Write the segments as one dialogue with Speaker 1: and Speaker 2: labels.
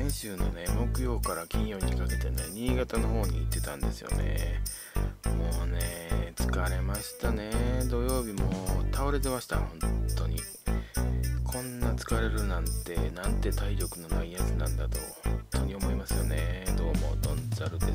Speaker 1: 先週のね木曜から金曜にかけてね新潟の方に行ってたんですよね。もうね疲れましたね。土曜日も倒れてました。本当にこんな疲れるなんて体力のないやつなんだと本当に思いますよね。どうもドンザルです。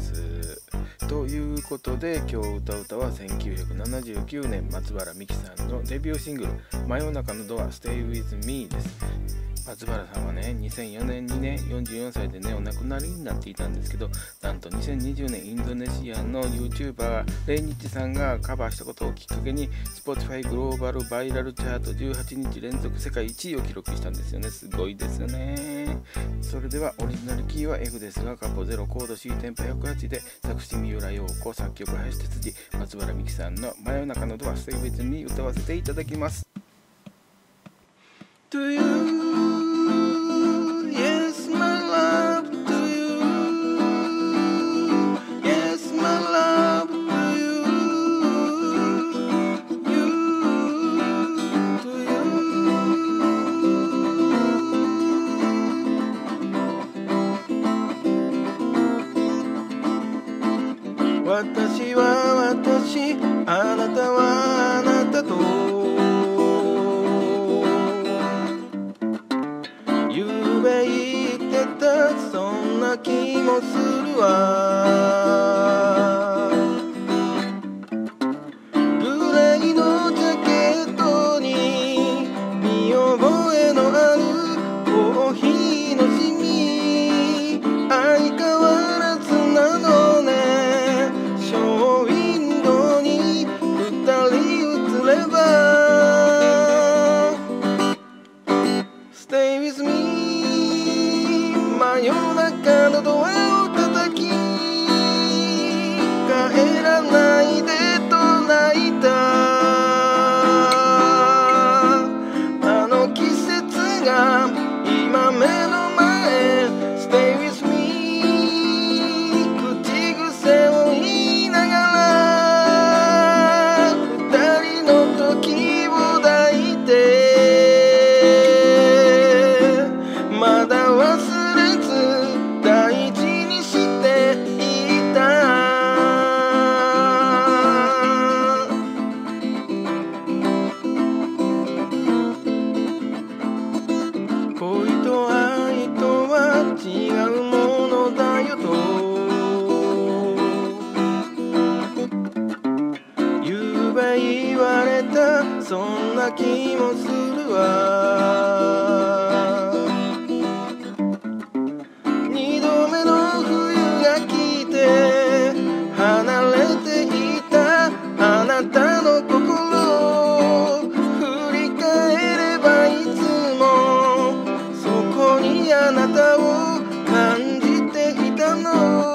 Speaker 1: ということで今日歌う歌は1979年松原みきさんのデビューシングル「真夜中のドア Stay With Me」です。松原さんはね2004年にね44歳でねお亡くなりになっていたんですけど、なんと2020年インドネシアの YouTuber レイニッチさんがカバーしたことをきっかけに Spotify グローバルバイラルチャート18日連続世界1位を記録したんですよね。すごいですよね。それではオリジナルキーは F ですがカポ0コード C テンポ108で作詞三浦陽子作曲林哲司松原みきさんの真夜中のドア Stay With Me 歌わせていただきます。To you, yes, my love, to you, yes, my love, to you, to you. 私は私、あなたはあなたとそんな気もするわ。グレーのジャケットに見覚えのあるコーヒーのシミ、相変わらずなのね。ショーウィンドウに二人映れば Stay with me、真夜中のドアを叩き帰らないでと泣いたあの季節が今目の前 Stay with me 口癖を言いながら二人の時を抱いてまだ忘れ大事にしていた恋と愛とは違うものだよとゆうべ言われたそんな気もするわ。離れていたあなたの心振り返ればいつもそこにあなたを感じていたの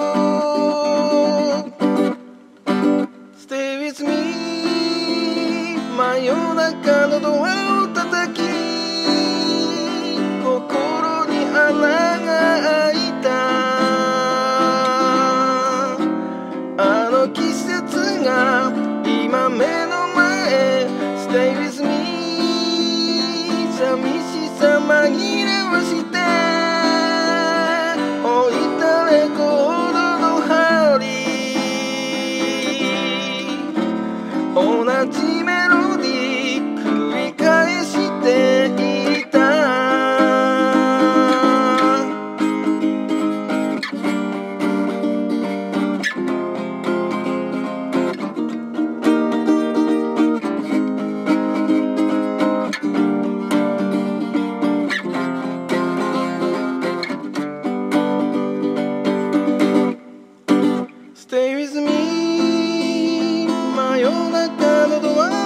Speaker 1: Stay with me 真夜中のドアを叩き心に穴が開いた季節が今目の前 Stay with me 寂しさ紛れはして置いたレコードの針同じメロディー繰り返していたStay with me 真夜中のドア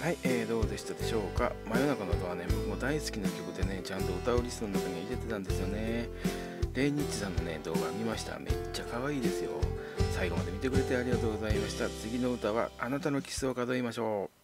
Speaker 1: はい、どうでしたでしょうか。真夜中のドアね、僕も大好きな曲でね、ちゃんと歌うリストの中に入れてたんですよね。レイニッチさんのね、動画見ました。めっちゃ可愛いですよ。最後まで見てくれてありがとうございました。次の歌はあなたのキスを数えましょう。